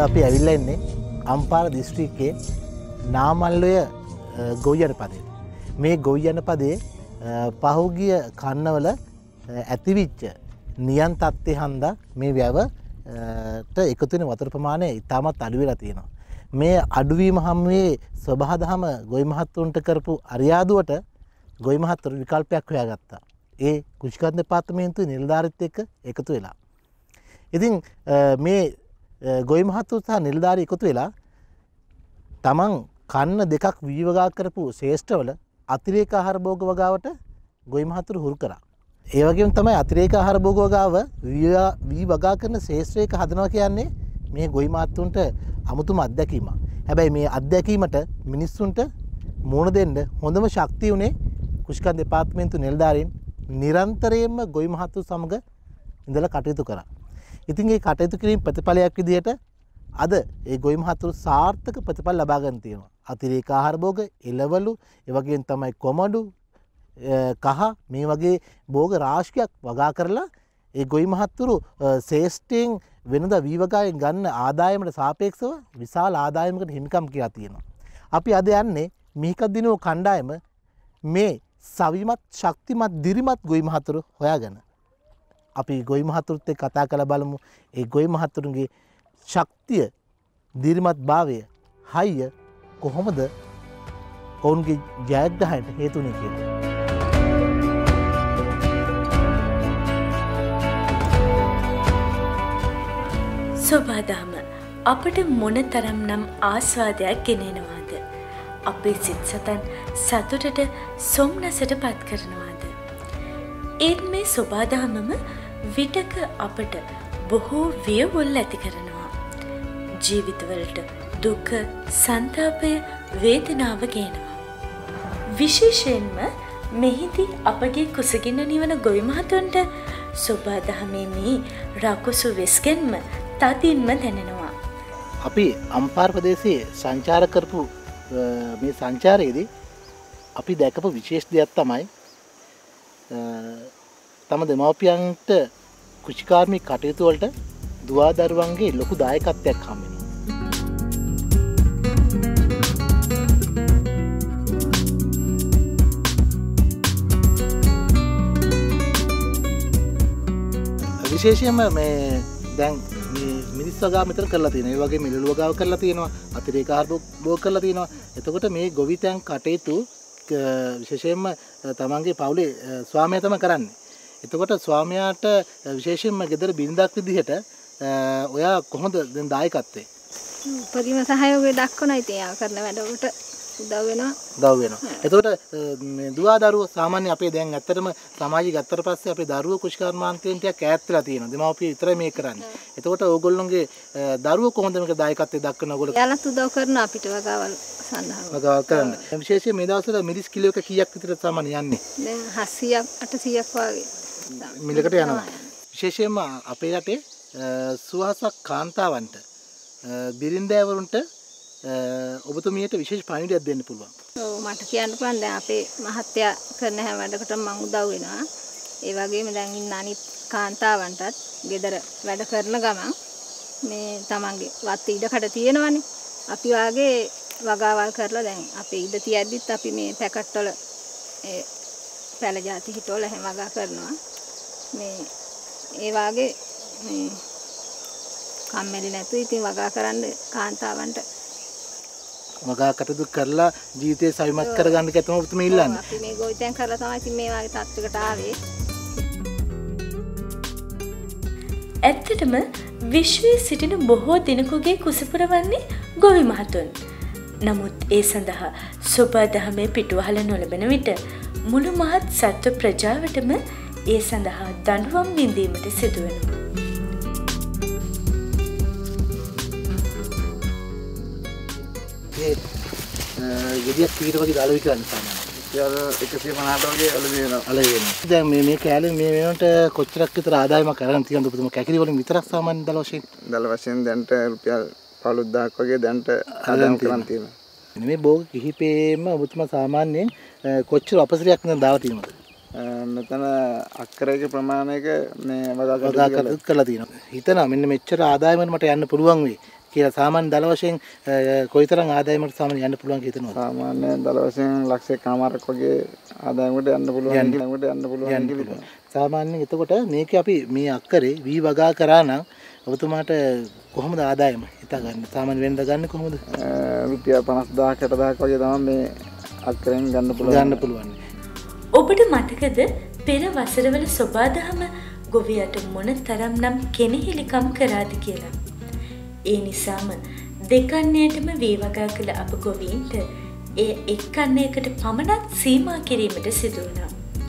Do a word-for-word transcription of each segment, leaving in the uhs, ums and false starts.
අපි ඇවිල්ලා ඉන්නේ අම්පාර දිස්ත්‍රික්කයේ නාමල්ලය ගොවි ජනපදයේ. මේ ගොවි ජනපදයේ පහුගිය කන්නවල ඇතිවිච්ච නියන් තත්ත්වය හන්දා මේ වැවට එකතු වෙන වතුර ප්‍රමාණය ඉතාමත් අඩු වෙලා තියෙනවා. මේ අඩුවීම හැමේ සබහාදහම ගොවි මහත්තුන්ට කරපු අරියාදුවට ගොවි මහත්තුරු විකල්පයක් හොයාගත්තා. ඒ කෘෂිකර්ම දෙපාර්තමේන්තුවේ නිලධාරීත් එක්ක එකතු වෙලා. ඉතින් මේ ගොවි මහත්තුරු සහ නිලධාරී එකතු වෙලා තමන් කන්න දෙකක් වී වගා කරපු ශේෂ්ඨවල අතිරේක ආහාර භෝග වගාවට ගොවි මහත්තුරු හුරු කරා. ඒ වගේම තමයි අතිරේක ආහාර භෝග වගාව වී වගා කරන ශේෂ්ත්‍රයක හදනවා කියන්නේ මේ ගොවි මහත්තුන්ට අමුතුම අත්දැකීමක්. හැබැයි මේ අත්දැකීමට මිනිස්සුන්ට මුහුණ දෙන්න හොඳම ශක්තිය උනේ කෘෂිකර්ම දෙපාර්තමේන්තු නිලධාරීන් නිරන්තරයෙන්ම ගොවි මහත්තුරු සමග ඉඳලා කටයුතු කරා. ඉතින් මේ කටයුතු කිරීම ප්‍රතිඵලයක් විදිහට අද ඒ ගොවි මහත්තුරු සාර්ථක ප්‍රතිඵල ලබා ගන්න තියෙනවා. අතිරේක ආහාර භෝග, එළවලු, ඒ වගේම තමයි කොමඩු, කහ මේ වගේ භෝග රාශියක් වගා කරලා ඒ ගොවි මහත්තුරු ශේෂ්ඨයෙන් වෙනදා වී වගාවෙන් ගන්න ආදායමට සාපේක්ෂව විශාල ආදායමකට හිමිකම් කියලා තියෙනවා. අපි අද යන්නේ මිහිකදිනෝ කණ්ඩායම මේ සවිමත් ශක්තිමත් දිරිමත් ගොවි මහත්තුරු හොයාගෙන අපි ගොවි මහත්තුරුත් එක්ක කතා කරලා බලමු ඒ ගොවි මහත්තුරුන්ගේ ශක්තිය දිරිමත් භාවය හයිය කොහොමද ඔවුන්ගේ ජයග්‍රහණයට හේතු වෙන්නේ කියලා. සබහාදහම අපට මොනතරම් නම් ආස්වාදයක් ගෙනෙනවාද? අපේ සිත් සතන් සතුටට සොම්නසට පත් කරනවාද? ඒත් මේ සබහාදහමම විටක අපට බොහෝ වියවුල් ඇති කරනවා. ජීවිතවලට දුක, සංතාපය, වේදනාව ගේනවා. විශේෂයෙන්ම මෙහිදී අපගේ කුසගින්න නිවන ගොවි මහතුන්ට සබහාදහමේ මේ රකුසු වෙස්ගෙන්ම තදින්ම දැනෙනවා. අපි අම්පාර ප්‍රදේශයේ සංචාර කරපු මේ සංචාරයේදී අපි දැකපු විශේෂ දෙයක් තමයි තම දෙමව්පියන්ට කෘෂිකාර්මික කටයුතු වලට දුවා දරුවන්ගේ ලොකු දායකත්වයක් හම් වෙනවා. විශේෂයෙන්ම මේ දැන් මේ මිනිස් වගාව මෙතන කරලා තියෙනවා. ඒ වගේ මිලළු වගාව කරලා තියෙනවා. අතිරේක ආහාර භෝග කරලා තියෙනවා. එතකොට මේ ගොවිතැන් කටයුතු විශේෂයෙන්ම තමන්ගේ පවුලේ ස්වාමියා තමයි කරන්නේ. එතකොට ස්වාමියාට විශේෂයෙන්ම ගෙදර බිරිඳක් විදිහට ඔයා කොහොමද දැන් දායකත්වයේ? උපරිම සහයෝගය දක්වනවා. ඉතින් යා කරන වැඩවලට උදව් වෙනවා. උදව් වෙනවා. එතකොට මේ දුවා දරුවෝ සාමාන්‍ය අපේ දැන් ඇත්තටම සමාජය ගත්තට පස්සේ අපේ දරුවෝ කුෂිකර්මාන්තයෙන් ටිකක් ඈත් වෙලා තියෙනවා. දෙමාපිය විතරයි මේක කරන්නේ. එතකොට ඕගොල්ලෝගේ දරුවෝ කොහොමද මේක දායකත්වයේ දක්වන ඕගොල්ලෝ? යාලත් උදව් කරනවා අපිට වගාවල් සඳහා. වගාවල් කරන්න. විශේෂයෙන් මේ දවස්වල මිරිස් කිලෝ එක කීයක් විතර සාමාන්‍ය යන්නේ? දැන් හත්සියයක් අටසියයක් වගේ මිලකට යනවා. විශේෂයෙන්ම අපේ රටේ සුවහසක් කාන්තාවන්ට බිරින්දෑවරුන්ට ඔබතුමියට විශේෂ පණිවිඩයක් දෙන්න පුළුවන්. ඔව් මට කියන්න පුළුවන් දැන් අපේ මහත්තයා කරන හැම වැඩකටම මම උදව් වෙනවා. ඒ වගේම දැන් ඉන්න අනිත් කාන්තාවන්ටත් ගෙදර වැඩ කරන ගමන් මේ තමන්ගේ වත් ඉඩකඩ තියෙනවනේ. අපි වාගේ වගාවල් කරලා දැන් අපේ ඉඩ තියද්දිත් අපි මේ පැකට් වල ඒ පැල જાති හිටවල හැම වගා කරනවා. මේ ඒ වාගේ මේ කම්මැලි නැතු ඉතින් වගා කරන්න කාන්තාවන්ට වගා කටයුතු කරලා ජීවිතේ සවිමත් කරගන්න කැතම ඔබතුමී ඉල්ලන්නේ. අපි මේ ගොවිතැන් කරලා තමයි ඉතින් මේ වගේ තත්ත්වයකට ආවේ. ඇත්තටම විශ්වයේ සිටින බොහෝ දිනකුගේ කුසපුරවන්නේ ගොවි මහතුන්. නමුත් ඒ සඳහා සබහාදහමේ පිටුවහල නොලබන විට මුළු මහත් සත්ව ප්‍රජාවටම ඒ සඳහා දඬුවම් විඳීමට සිදුවෙනවා. ගෙඩියක් කීයට වගේ දාලා විකරන්න සාමාන්‍යයෙන්. ඊයර එකසිය පනහට වගේ අල වෙනවා. අල වෙනවා. දැන් මේ මේ කෑල්ලේ මේ වෙනකොට කොච්චරක් විතර ආදායමක් අරන් තියෙනවද ඔබතුම කැකිලි වලින් විතරක් සාමාන්‍යයෙන් දල වශයෙන්? දල වශයෙන් දැන්ට රුපියල් පහළොස් දහසක් වගේ දැන්ට ආදායම් කරන් තියෙනවා. මේ භෝග කිහිපේම ඔබතුමා සාමාන්‍යයෙන් කොච්චර අපසරයක් නේද දාලා තියෙනවද? මෙතන අක්කරයක ප්‍රමාණයක මේ වගා කරලා තියෙනවා. හිතනවා මෙන්න මෙච්චර ආදායමකට මට යන්න පුළුවන් වෙයි. කියලා සාමාන්‍ය දල වශයෙන් කොයිතරම් ආදායමකට සාමාන්‍ය යන්න පුළුවන් කියලා හිතනවද? සාමාන්‍යයෙන් දල වශයෙන් ලක්ෂයකමාරක් වගේ ආදායමකට යන්න පුළුවන් යන්නකට යන්න පුළුවන් කියලා. සාමාන්‍යයෙන් එතකොට මේක අපි මේ අක්කරේ වී වගා කරා නම් ඔබතුමාට කොහොමද ආදායම හිතාගන්නේ? සාමාන්‍ය වෙනද ගන්න කොහොමද? රුපියල් පනස් දාහක් හැට දාහක් වගේ තමයි මේ අක්කරෙන් ගන්න පුළුවන්. ගන්න පුළුවන්. ඔබට මතකද පෙර වසරවල සොබාදහම ගොවියට මොන තරම්නම් කෙනෙහිලිකම් කරාද කියලා? ඒ නිසාම දෙකන්නේටම වී වගා කළ අප ගොවීන්ට ඒ එක්කන්නයකට පමණක් සීමා කිරීමට සිදු වුණා.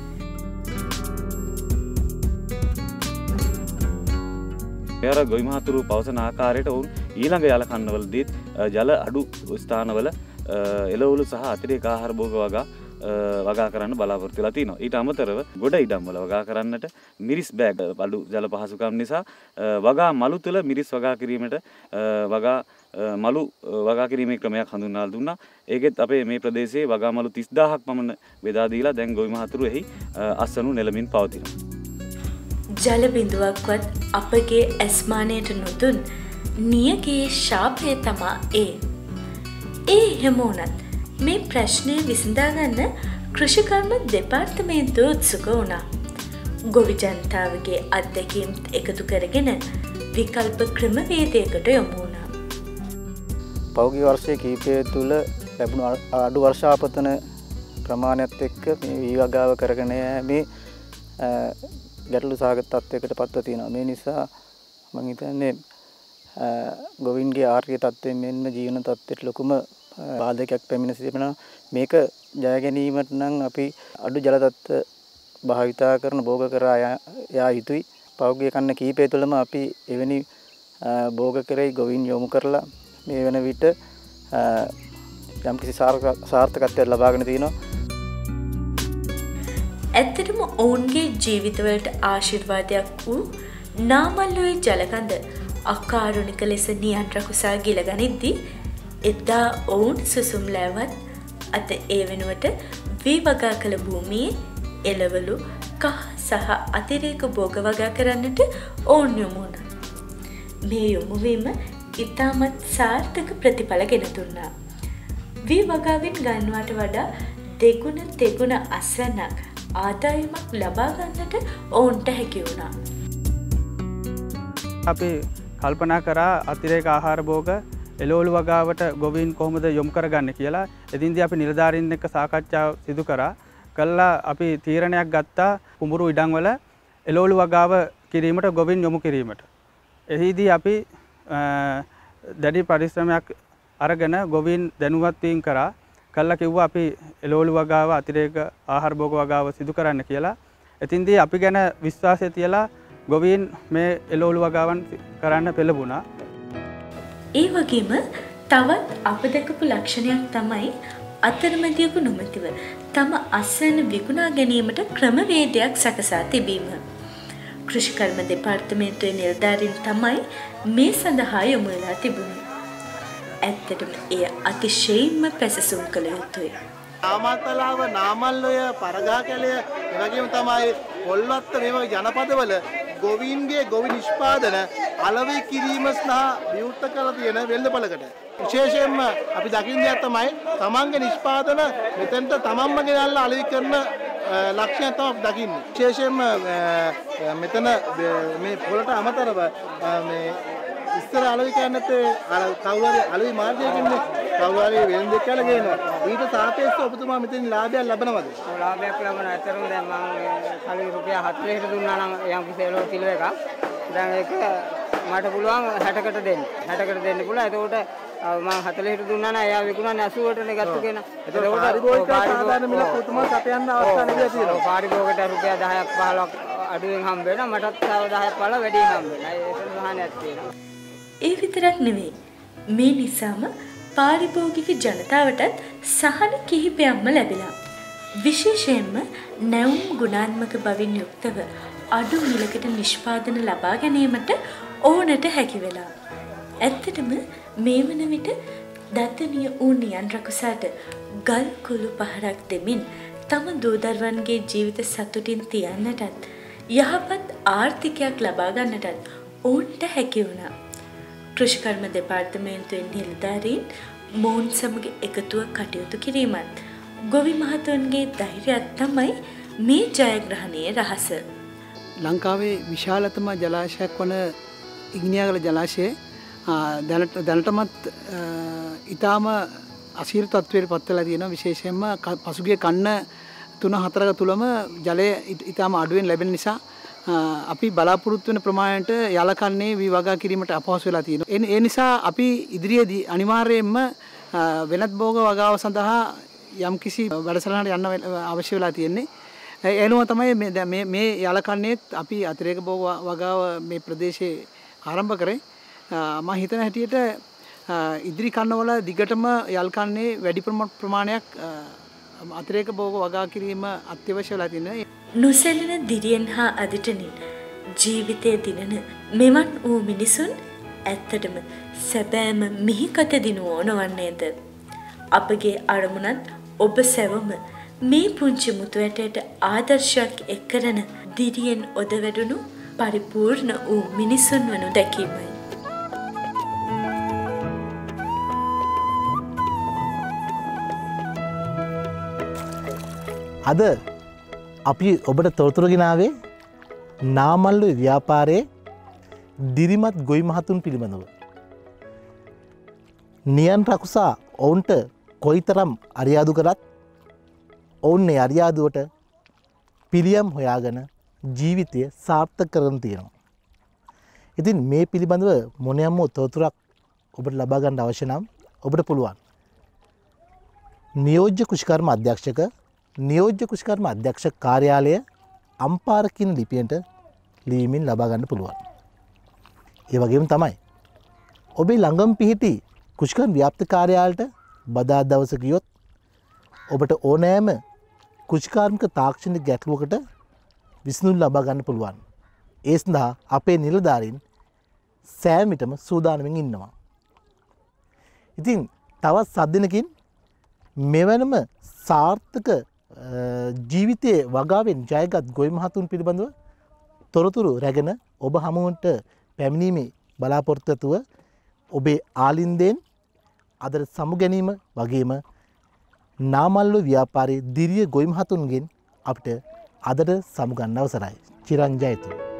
මෙවර ගොවි මහතුරු පවසන ආකාරයට ඔවුන් ඊළඟ යල කන්නවලදීත් ජල අඩු ස්ථානවල එළවලු සහ අතිරේක ආහාර භෝග වගා වගා කරන්න බලාපොරොත්තු වෙලා තිනවා. ඊට අමතරව ගොඩ ඉඩම් වල වගා කරන්නට මිරිස් බෑග් අඩු ජල පහසුකම් නිසා වගා මලු තුළ මිරිස් වගා කිරීමට වගා මලු වගා කිරීමේ ක්‍රමයක් හඳුන්වා දුන්නා. ඒකෙත් අපේ මේ ප්‍රදේශයේ වගා මලු තිස් දාහක් පමණ බෙදා දීලා දැන් ගොවි මහතුරු එහි අස්වනු නෙලමින් පවතිනවා. ජල බිඳුවක්වත් අපගේ ඇස්මානයට නොදුන් නියගේ ශාපය තමා ඒ. ඒ එහෙම වුණත් මේ ප්‍රශ්නය විසඳාගන්න කෘෂිකර්ම දෙපාර්තමේන්තුව උත්සුක වුණා. ගොවි ජනතාවගේ අත්දැකීම් එකතු කරගෙන විකල්ප ක්‍රමවේදයකට යොමු වුණා. පෞගිය වර්ෂයේ කීපය තුළ ලැබුණු අඩු වර්ෂාපතන ප්‍රමාණයත් එක්ක මේ වී වගාව කරගෙන යෑමේ ගැටලු සහගත තත්ත්වයකට පත්ව තියෙනවා. මේ නිසා මම හිතන්නේ ගොවින්ගේ ආර්ථික තත්ත්වයෙන් මෙන්ම ජීවන තත්ත්වයට ලොකුම බාධකයක් පැමිණ සිටිනවා. මේක ජය ගැනීමට නම් අපි අඩු ජල තත්ත්ව භාවිතා කරන භෝග කරා යා යුතුයි. පෞද්ගලික කන්න කීපය තුළම අපි එවැනි භෝග කරේ ගොවින් යොමු කරලා මේ වෙන විට යම්කිසි සාර්ථකත්වයක් ලබාගෙන තිනවා. ඇත්තටම ඔවුන්ගේ ජීවිතවලට ආශිර්වාදයක් වූ නාමල්ලුවේ ජලකඳ අකාරුණික ලෙස නියන් රකුසා ගිලගනිද්දී එදා ඔවුන් සුසුම් ලෑවත් අත ඒ වෙනුවට වී වගා කළ භූමියේ එළවලු කහ සහ අතිරේක භෝග වගා කරන්නට ඔවුන් යොමු වුණා. මේ යොමුවීම ඉතාමත් සාර්ථක ප්‍රතිඵල ගෙන දුන්නා. වී වගාවෙන් ගන්නවට වඩා දෙගුණ තෙගුණ අස්වැන්නක් ආදායමක් ලබා ගන්නට ඔවුන්ට හැකි වුණා. අපි කල්පනා කරා අතිරේක ආහාර භෝග එළවලු වගාවට ගොවීන් කොහොමද යොමු කරගන්නේ කියලා. එදින්දී අපි නිලධාරීන් එක්ක සාකච්ඡා සිදු කරා. කළා අපි තීරණයක් ගත්තා කුඹුරු ඉඩම් වල එළවලු වගාව කිරීමට ගොවීන් යොමු කිරීමට. එහිදී අපි දැඩි පරිශ්‍රමයක් අරගෙන ගොවීන් දැනුවත් වීම කරා. කළා කිව්වා අපි එළවලු වගාව අතිරේක ආහාර භෝග වගාව සිදු කරන්න කියලා. එතින්දී අපි ගැන විශ්වාසය තියලා ගොවීන් මේ එළවලු වගාවන් කරන්න පෙළඹුණා. ඒ වගේම තවත් අප දැකපු ලක්ෂණයක් තමයි අතරමැදියකු නොමැතිව තම අස්වැන්න විකුණා ගැනීමට ක්‍රමවේදයක් සකසා තිබීම. කෘෂිකර්ම දෙපාර්තමේන්තුවේ නිලධාරීන් තමයි මේ සඳහා යොමු වෙලා තිබුණේ. ඇත්තටම එය අතිශයින්ම පැසසුම් කළ යුතුයි. නාමල්තලාව නාමල්ලොය පරගාකැලය එවැගේම තමයි පොල්වත්ත මේ වගේ ජනපදවල ගොවීන්ගේ ගොවි නිෂ්පාදන අලෙවි කිරීම සඳහා විවෘත කරලා තියෙන වෙළඳපළකට විශේෂයෙන්ම අපි දකින්න දෙයක් තමයි තමන්ගේ නිෂ්පාදන මෙතෙන්ට තමන්ම ගෙනල්ලා අලෙවි කරන ලක්ෂණ තමයි අපි දකින්නේ. විශේෂයෙන්ම මෙතන මේ පොළට අමතරව මේ ඉස්සර අලෙවි කරන්නත් කවුරු හරි අලෙවි මාර්ගයකින් කවුරු හරි වෙළඳෙක් කියලා ගේනවා. ඊට සාපේක්ෂව ඔබතුමා මෙතන ලාභයක් ලබනවද? ඔව් ලාභයක් ලබන ඇතරම දැන් මම කලින් රුපියල් හතළිසට දුන්නා නම් යම් කිසි එළවලු කිලෝ එකක්. දැන් ඒක මට පුළුවන් හැටකට දෙන්න. හැටකට දෙන්න පුළුවන්. එතකොට මම හතළිසට දුන්නා නම් එයා විකුණන්නේ අසූවටනේ ගත්ත කෙනා. එතකොට පාරිභෝගික සාධාරණ මිල පුතුමා සපයන්න අවස්ථා ලැබිලා තියෙනවා. ඔව් පාරිභෝගිකට රුපියල් දහයක් පහළොක් අඩුවෙන් හම්බ වෙනවා. මටත් තව දහයක් පහළොක් වැඩියෙන් හම්බ වෙනවා. ඒක සහනයක් තියෙනවා. ඒ විතරක් නෙවෙයි. මේ නිසාම පාරිභෝගික ජනතාවටත් සහන කිහිපයක්ම ලැබිලා. විශේෂයෙන්ම නැවුම් ගුණාත්මක බවින් යුක්තව අඩු මිලකට නිෂ්පාදන ලබා ගැනීමට ඕනට හැකි වෙලා. ඇත්තටම මේ වන විට දත්තනිය වූ නියන් රකුසාට ගල් කුළු පහරක් දෙමින් තම දූදරුවන්ගේ ජීවිත සතුටින් තියන්නටත් යහපත් ආර්ථිකයක් ලබා ගන්නටත් ඔවුන්ට හැකි වුණා. කෘෂිකර්ම දෙපාර්තමේන්තුවේ නිලධාරීන් මොවුන් සමග එකතුව කටයුතු කිරීමත් ගොවි මහතුන්ගේ ධෛර්යයක් තමයි මේ ජයග්‍රහණයේ රහස. ලංකාවේ විශාලතම ජලාශයක් වන ඉග්නියාගල ජලාශය දැනට දැනටමත් ඊටාම අසීරු තත්ත්වයට පත් වෙලා තියෙනවා. විශේෂයෙන්ම පසුගිය කන්න තුන හතරක තුලම ජලය ඊටාම අඩුවෙන් ලැබෙන නිසා අපි බලාපොරොත්තු වෙන ප්‍රමාණයට යලකන්නේ වී වගා කිරීමට අපහසු වෙලා තියෙනවා. ඒ නිසා අපි ඉදිරියේදී අනිවාර්යයෙන්ම වෙනත් භෝග වගාව සඳහා යම්කිසි වැඩසටහනකට යන්න අවශ්‍ය වෙලා තියෙන්නේ. ඒනම තමයි මේ මේ මේ යලකන්නේත් අපි අතිරේක භෝග වගාව මේ ප්‍රදේශයේ ආරම්භ කරේ. මම හිතන හැටියට ඉදිරි කන්නවල දිගටම යල්කන්නේ වැඩි ප්‍රමාණයක් අතිරේක භෝග වගා කිරීම අත්‍යවශ්‍ය වෙලා තියෙනවා. නොසැලෙන දිරියෙන් හා අදිටනින් ජීවිතයේ දිනන මෙවන් වූ මිනිසුන් ඇත්තටම සැබෑම මිහිකත දිනු ඕනවන්නේද? අපගේ අරමුණත් ඔබ සැවම මේ පුංචි මුතු ඇටයට ආදර්ශයක් එක් කරන දිරියෙන් ඔද වැඩුණු පරිපූර්ණ වූ මිනිසුන් වනු දැකීමයි. අද අපි ඔබට තොරතුරු ගෙනාවේ නාමල්ලු ව්‍යාපාරයේ දිරිමත් ගොවි මහතුන් පිළිබඳව. නියන් රකුසා ඔවුන්ට කොයිතරම් අරියාදු කරත් ඔවුන් මේ අරියාදුවට පිළියම් හොයාගෙන ජීවිතය සාර්ථක කරගෙන තියෙනවා. ඉතින් මේ පිළිබඳව මොනියම් වූ තොරතුරක් ඔබට ලබා ගන්න අවශ්‍ය නම් ඔබට පුළුවන් නියෝජ්‍ය කෘෂිකර්ම අධ්‍යක්ෂක නියෝජ්‍ය කෘෂිකර්ම අධ්‍යක්ෂ කාර්යාලය අම්පාර කියන ලිපියට ලියමින් ලබා ගන්න පුළුවන්. ඒ වගේම තමයි ඔබේ ළඟම පිහිටි කෘෂිකර්ම ව්‍යාප්ති කාර්යාලයට බදා දවස ගියොත් ඔබට ඕනෑම කෘෂිකාර්මික තාක්ෂණික ගැටලුවකට විසඳුම් ලබා ගන්න පුළුවන්. ඒ සඳහා අපේ නිලධාරීන් සෑම විටම සූදානමින් ඉන්නවා. ඉතින් තවත් සත් දිනකින් මෙවැනම සාර්ථක ජීවිතයේ වගාවෙන් ජයගත් ගොවි මහතුන් පිළිබඳව තොරතුරු රැගෙන ඔබ හමුවට පැමිණීමේ බලාපොරොත්තුව ඔබේ ආලින්දෙන් අදට සමු ගැනීම වගේම නාමල්ලු ව්‍යාපාරයේ දිරිය ගොවි මහතුන්ගෙන් අපිට අදට සමු ගන්න අවසරයි. චිරංජයතු.